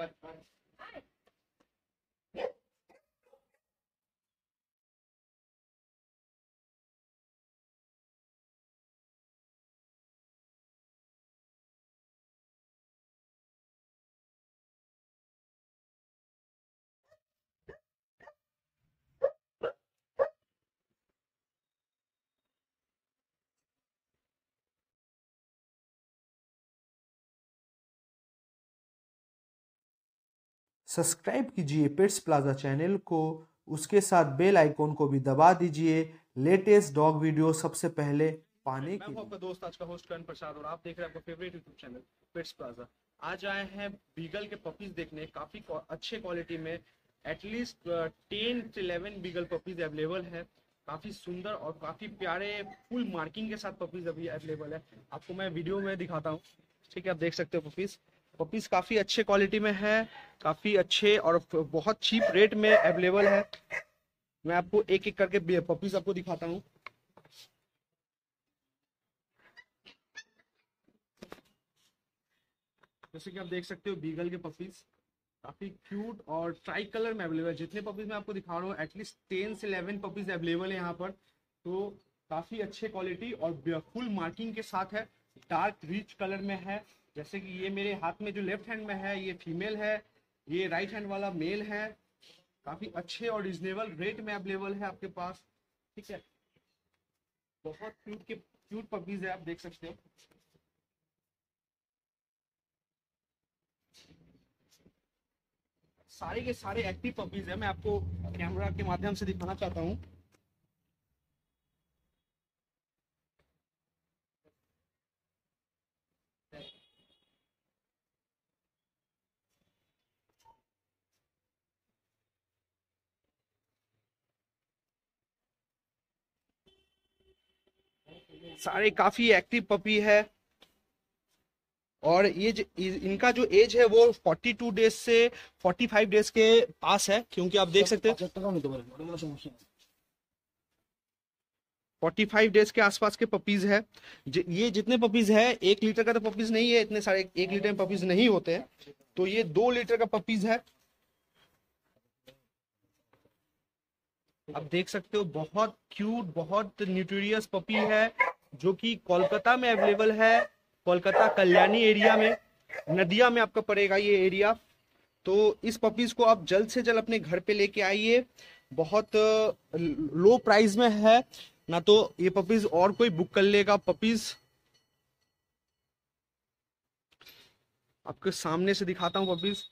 Subscribe कीजिए pets plaza channel को, उसके साथ बेल आइकॉन को भी दबा दीजिए लेटेस्ट डॉग वीडियो सबसे पहले पाने के लिए। मैं आपका दोस्त आज का होस्ट करण प्रसाद और आप देख रहे हैं आपका favourite YouTube channel pets plaza. आज आए हैं बीगल के पपीज देखने, काफी अच्छे क्वालिटी में, एटलीस्ट 10 से 11 बीगल पपीज अवेलेबल है। काफी सुंदर और काफी प्यारे फुल मार्किंग के साथ पपीज अभी अवेलेबल है। आपको मैं वीडियो में दिखाता हूँ, ठीक है। आप देख सकते हो पपीज काफी अच्छे क्वालिटी में है, काफी अच्छे और बहुत चीप रेट में अवेलेबल है। मैं आपको एक एक करके पपीज आपको दिखाता हूँ। जैसे कि आप देख सकते हो बीगल के पपीज काफी क्यूट और ट्राई कलर में अवेलेबल है। जितने पपीज मैं आपको दिखा रहा हूँ एटलीस्ट 10 से 11 पपीज अवेलेबल है यहाँ पर। तो काफी अच्छे क्वालिटी और फुल मार्किंग के साथ है, डार्क रिच कलर में है। जैसे कि ये मेरे हाथ में जो लेफ्ट हैंड में है ये फीमेल है, ये राइट हैंड वाला मेल है। काफी अच्छे और रिजनेबल रेट में अवेलेबल है आपके पास, ठीक है। बहुत क्यूट पपीज है, आप देख सकते हो। सारे के सारे एक्टिव पपीज है, मैं आपको कैमरा के माध्यम से दिखाना चाहता हूँ। सारे काफी एक्टिव पपी है और ये इनका जो एज है वो 42 डेज से 45 डेज के पास है, क्योंकि आप देख सकते हैं 45 डेज के आसपास के पपीज है। ये जितने पपीज है 1 लीटर का तो पपीज नहीं है, इतने सारे 1 लीटर में पपीज नहीं होते हैं। तो ये 2 लीटर का पपीज है। आप देख सकते हो बहुत क्यूट, बहुत न्यूट्रियस पपी है, जो कि कोलकाता में अवेलेबल है। कोलकाता कल्याणी एरिया में, नदिया में आपका पड़ेगा ये एरिया। तो इस पपीज को आप जल्द से जल्द अपने घर पे लेके आइए। बहुत लो प्राइस में है ना, तो ये पपीज और कोई बुक कर लेगा। पपीज आपके सामने से दिखाता हूँ पपीज।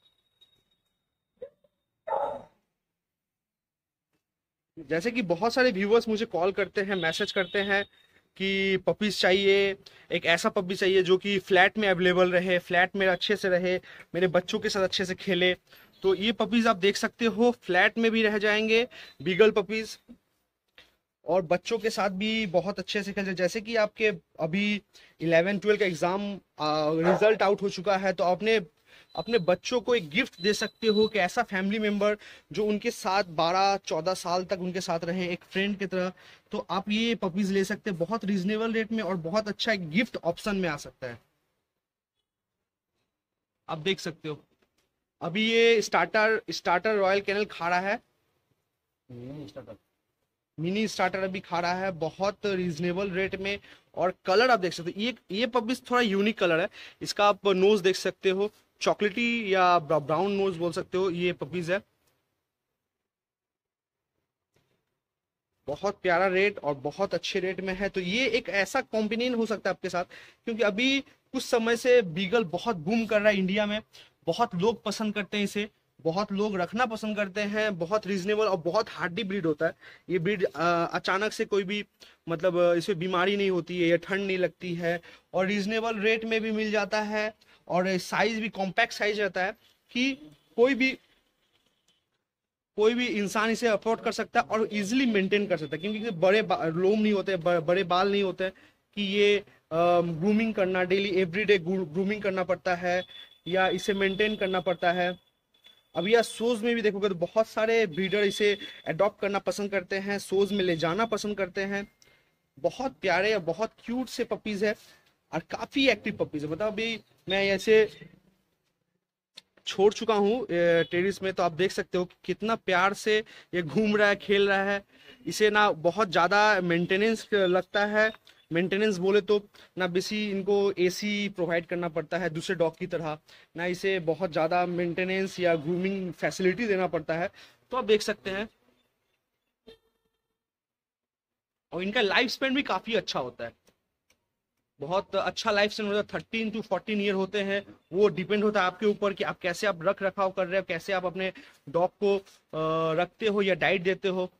जैसे कि बहुत सारे व्यूअर्स मुझे कॉल करते हैं, मैसेज करते हैं कि पपीज चाहिए, एक ऐसा पपी चाहिए जो कि फ्लैट में अवेलेबल रहे, फ्लैट में अच्छे से रहे, मेरे बच्चों के साथ अच्छे से खेले। तो ये पपीज आप देख सकते हो, फ्लैट में भी रह जाएंगे बीगल पपीज, और बच्चों के साथ भी बहुत अच्छे से खेल जाए। जैसे कि आपके अभी 11-12 का एग्जाम रिजल्ट आउट हो चुका है, तो आपने अपने बच्चों को एक गिफ्ट दे सकते हो कि ऐसा फैमिली मेंबर जो उनके साथ 12-14 साल तक उनके साथ रहे, एक फ्रेंड की तरह। तो आप ये पपीज ले सकते हैं बहुत रीजनेबल रेट में, और बहुत अच्छा एक गिफ्ट ऑप्शन में आ सकता है। आप देख सकते हो अभी ये स्टार्टर रॉयल कैनल खा रहा है, मिनी स्टार्टर अभी खा रहा है बहुत रीजनेबल रेट में। और कलर आप देख सकते हो, ये पपीज थोड़ा यूनिक कलर है। इसका आप नोज देख सकते हो, चॉकलेटी या ब्राउन नोज बोल सकते हो, ये पपीज है। बहुत प्यारा रेट और बहुत अच्छे रेट में है। तो ये एक ऐसा कॉम्बिनेशन हो सकता है आपके साथ, क्योंकि अभी कुछ समय से बीगल बहुत बूम कर रहा है इंडिया में। बहुत लोग पसंद करते हैं इसे, बहुत लोग रखना पसंद करते हैं। बहुत रीजनेबल और बहुत हार्डी ब्रीड होता है ये ब्रीड। अचानक से कोई भी मतलब इसमें बीमारी नहीं होती है, या ठंड नहीं लगती है, और रीजनेबल रेट में भी मिल जाता है। और साइज भी कॉम्पैक्ट साइज रहता है कि कोई भी इंसान इसे अफोर्ड कर सकता है और इजीली मेंटेन कर सकता है, क्योंकि बड़े लोम नहीं होते, बड़े बाल नहीं होते कि ये ग्रूमिंग करना, डेली एवरीडे ग्रूमिंग करना पड़ता है या इसे मेंटेन करना पड़ता है। अब यह शोज में भी देखोगे तो बहुत सारे ब्रीडर इसे अडॉप्ट करना पसंद करते हैं, शोज में ले जाना पसंद करते हैं। बहुत प्यारे और बहुत क्यूट से पपीज है और काफी एक्टिव पपीज है। मतलब अभी मैं ऐसे छोड़ चुका हूँ टेरिस में, तो आप देख सकते हो कि कितना प्यार से ये घूम रहा है, खेल रहा है। इसे ना बहुत ज़्यादा मेंटेनेंस लगता है। मेंटेनेंस बोले तो ना बेसी इनको एसी प्रोवाइड करना पड़ता है दूसरे डॉग की तरह, ना इसे बहुत ज़्यादा मेंटेनेंस या ग्रूमिंग फैसिलिटी देना पड़ता है। तो आप देख सकते हैं, और इनका लाइफ स्पेन भी काफ़ी अच्छा होता है। बहुत अच्छा लाइफ स्पेन होता है, 13 to 14 ईयर होते हैं। वो डिपेंड होता है आपके ऊपर कि आप कैसे आप रख रखाव कर रहे हो, कैसे आप अपने डॉग को रखते हो या डाइट देते हो।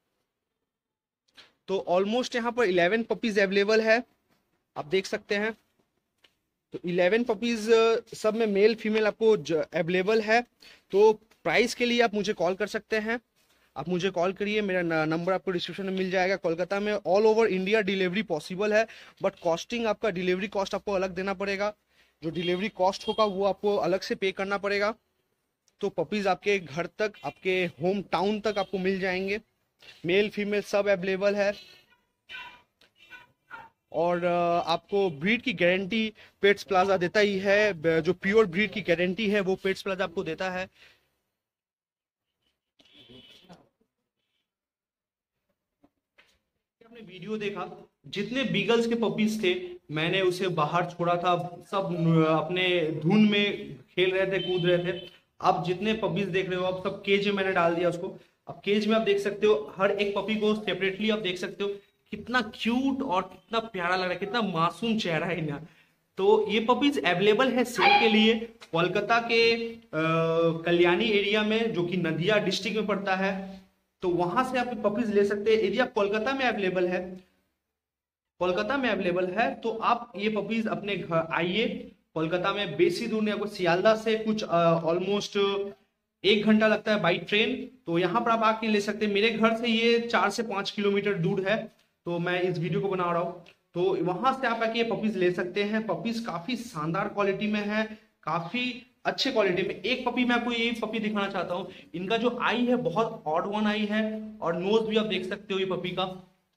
तो ऑलमोस्ट यहाँ पर 11 पपीज अवेलेबल है, आप देख सकते हैं। तो 11 पपीज सब में मेल फीमेल आपको अवेलेबल है। तो प्राइस के लिए आप मुझे कॉल कर सकते हैं, आप मुझे कॉल करिए, मेरा नंबर आपको डिस्क्रिप्शन में मिल जाएगा। कोलकाता में all over India delivery possible है, बट कॉस्टिंग आपका डिलीवरी कॉस्ट आपको अलग देना पड़ेगा। जो डिलीवरी कॉस्ट होगा वो आपको अलग से पे करना पड़ेगा। तो पपीज आपके घर तक, आपके होम टाउन तक आपको मिल जाएंगे। मेल फीमेल सब अवेलेबल है। और आपको ब्रीड की गारंटी पेट्स प्लाजा देता ही है। जो प्योर ब्रीड की गारंटी है वो पेट्स प्लाजा आपको देता है। आपने वीडियो देखा, जितने बीगल्स के पपीज थे मैंने उसे बाहर छोड़ा था, सब अपने धुन में खेल रहे थे, कूद रहे थे। अब जितने पपीज देख रहे हो अब सब केज में मैंने डाल दिया उसको। अब केज में आप देख सकते हो हर एक पपी को सेपरेटली, आप देख सकते हो कितना क्यूट और कितना प्यारा लग रहा है, कितना मासूम चेहरा है इनका। तो ये पपीज अवेलेबल है सेल के लिए कोलकाता के कल्याणी एरिया में, जो कि नदिया डिस्ट्रिक्ट में पड़ता है। तो वहां से आप पपीज ले सकते हैं। यदि आप कोलकाता में अवेलेबल है, कोलकाता में अवेलेबल है, तो आप ये पपीज अपने घर आइए। कोलकाता में बेसी दूर नहीं, आपको सियालदा से कुछ ऑलमोस्ट 1 घंटा लगता है बाई ट्रेन। तो यहाँ पर आप आके ले सकते हैं। मेरे घर से ये 4 से 5 किलोमीटर दूर है, तो मैं इस वीडियो को बना रहा हूँ। तो वहां से आप आके ये पपीज ले सकते हैं। पपीज काफी शानदार क्वालिटी में है, काफी अच्छे क्वालिटी में। एक पपी मैं आपको ये पपी दिखाना चाहता हूँ। इनका जो आई है बहुत ऑड वन आई है, और नोज भी आप देख सकते हो ये पपी का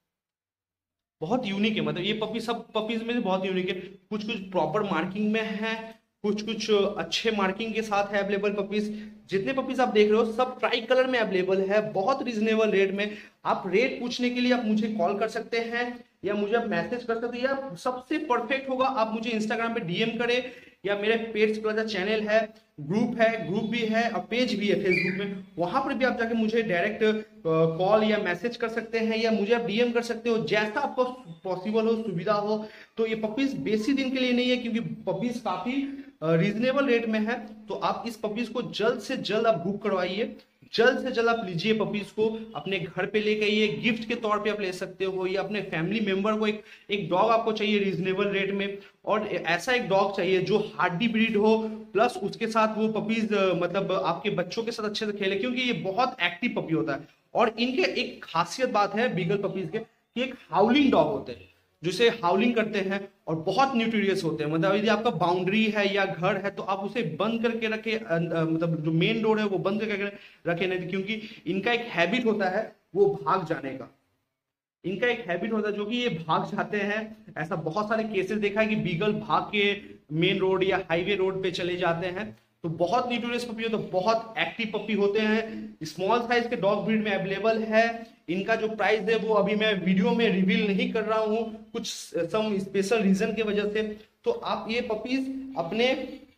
बहुत यूनिक है। मतलब ये पपी सब पपीज में से बहुत यूनिक है। कुछ कुछ प्रॉपर मार्किंग में है, कुछ कुछ अच्छे मार्किंग के साथ है अवेलेबल पपीज। जितने पपीज आप देख रहे हो सब ट्राई कलर में अवेलेबल है, बहुत रिजनेबल रेट में। आप रेट पूछने के लिए आप मुझे कॉल कर सकते हैं, या मुझे आप मैसेज कर सकते हैं, या सबसे परफेक्ट होगा आप मुझे इंस्टाग्राम पे डीएम करें, या मेरे पेट्स प्लाजा चैनल है, ग्रुप भी है और पेज भी है फेसबुक में। वहां पर भी आप जाके मुझे डायरेक्ट कॉल या मैसेज कर सकते हैं, या मुझे आप डीएम कर सकते हो, जैसा आपको पॉसिबल हो, सुविधा हो। तो ये पपीज बेसी दिन के लिए नहीं है, क्योंकि पपीज काफी रीजनेबल रेट में है। तो आप इस पपीज को जल्द से जल्द आप बुक करवाइए, जल्द से जल्द आप लीजिए पपीज को, अपने घर पे लेके आइए। गिफ्ट के तौर पे आप ले सकते हो, या अपने फैमिली मेंबर को एक डॉग आपको चाहिए रीजनेबल रेट में, और ऐसा एक डॉग चाहिए जो हार्डी ब्रीड हो, प्लस उसके साथ वो पपीज मतलब आपके बच्चों के साथ अच्छे से खेले, क्योंकि ये बहुत एक्टिव पपी होता है। और इनके एक खासियत बात है बीगल पपीज के, कि एक हाउलिंग डॉग होते हैं, जिसे हाउलिंग करते हैं, और बहुत न्यूट्रियस होते हैं। मतलब यदि आपका बाउंड्री है या घर है तो आप उसे बंद करके रखे, मतलब जो मेन डोर है वो बंद करके रखे नहीं, क्योंकि इनका एक हैबिट होता है वो भाग जाने का। इनका एक हैबिट होता है जो कि ये भाग जाते हैं। ऐसा बहुत सारे केसेस देखा है कि बीगल भाग के मेन रोड या हाईवे रोड पे चले जाते हैं। तो बहुत न्यूट्रियस पपी होते हैं, बहुत एक्टिव पपी होते हैं। स्मॉल साइज के डॉग ब्रीड में अवेलेबल है। इनका जो प्राइस है वो अभी मैं वीडियो में रिवील नहीं कर रहा हूँ, कुछ सम स्पेशल रीजन की वजह से। तो आप ये पपीज अपने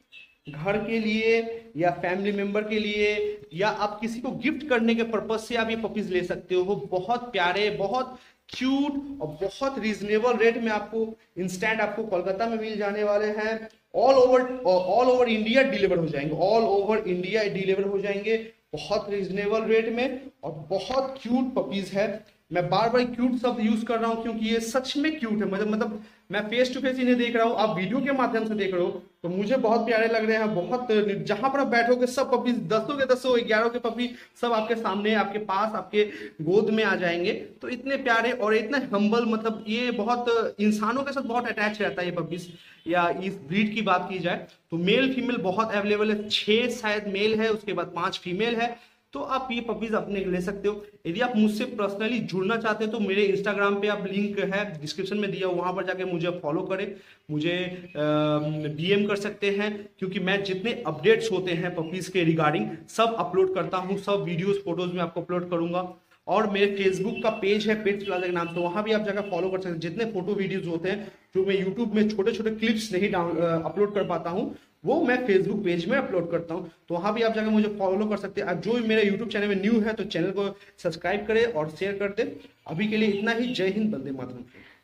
घर के लिए या फैमिली मेंबर के लिए, या आप किसी को गिफ्ट करने के पर्पज से आप ये पपीज ले सकते हो। वो बहुत प्यारे, बहुत क्यूट और बहुत रीजनेबल रेट में आपको इंस्टेंट आपको कोलकाता में मिल जाने वाले हैं। ऑल ओवर इंडिया डिलीवर हो जाएंगे, ऑल ओवर इंडिया डिलीवर हो जाएंगे बहुत रीजनेबल रेट में। और बहुत क्यूट पपीज है। मैं बार बार क्यूट शब्द यूज कर रहा हूं क्योंकि ये सच में क्यूट है। मतलब मैं फेस टू फेस इन्हें देख रहा हूँ, आप वीडियो के माध्यम से देख रहे हो, तो मुझे बहुत प्यारे लग रहे हैं। बहुत, जहां पर आप बैठोगे सब पपी, 10 के 10, 11 के पपी सब आपके सामने, आपके पास, आपके गोद में आ जाएंगे। तो इतने प्यारे और इतने हम्बल, मतलब ये बहुत इंसानों के साथ बहुत अटैच रहता है ये पपीज। या इस ब्रीड की बात की जाए तो मेल फीमेल बहुत अवेलेबल है। 6 शायद मेल है, उसके बाद 5 फीमेल है। तो आप ये पपीज अपने ले सकते हो। यदि आप मुझसे पर्सनली जुड़ना चाहते हो तो मेरे इंस्टाग्राम पे आप लिंक है डिस्क्रिप्शन में दिया, वहां पर जाके मुझे फॉलो करें, मुझे डीएम कर सकते हैं, क्योंकि मैं जितने अपडेट्स होते हैं पपीज के रिगार्डिंग सब अपलोड करता हूं, सब वीडियोस फोटोज में आपको अपलोड करूंगा। और मेरे फेसबुक का पेज है पेट्स प्लाजा के नाम से, वहां भी आप जाकर फॉलो कर सकते हैं। जितने फोटो वीडियोस होते हैं जो मैं यूट्यूब में छोटे छोटे क्लिप्स नहीं अपलोड कर पाता हूँ, वो मैं फेसबुक पेज में अपलोड करता हूँ, तो वहां भी आप जाकर मुझे फॉलो कर सकते हैं। अब जो मेरे यूट्यूब चैनल में न्यू है तो चैनल को सब्सक्राइब करें और शेयर कर दें। अभी के लिए इतना ही। जय हिंद, वंदे मातरम।